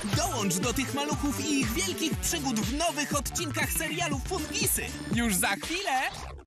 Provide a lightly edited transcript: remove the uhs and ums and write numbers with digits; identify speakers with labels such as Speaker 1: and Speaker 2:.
Speaker 1: Dołącz do tych maluchów i ich wielkich przygód w nowych odcinkach serialu Fungisy. Już za chwilę!